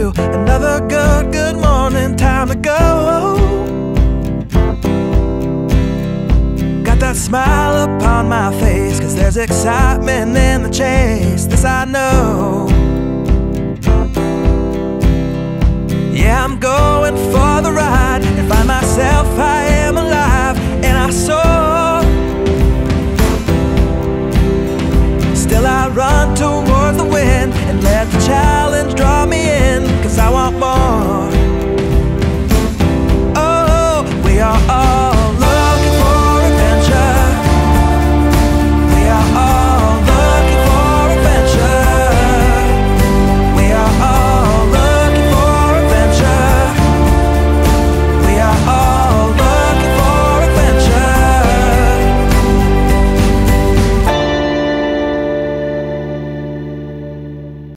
you. Another good morning, time to go. Got that smile upon my face, 'cause there's excitement in the chase, this I know. Yeah, I'm going for the ride and find myself high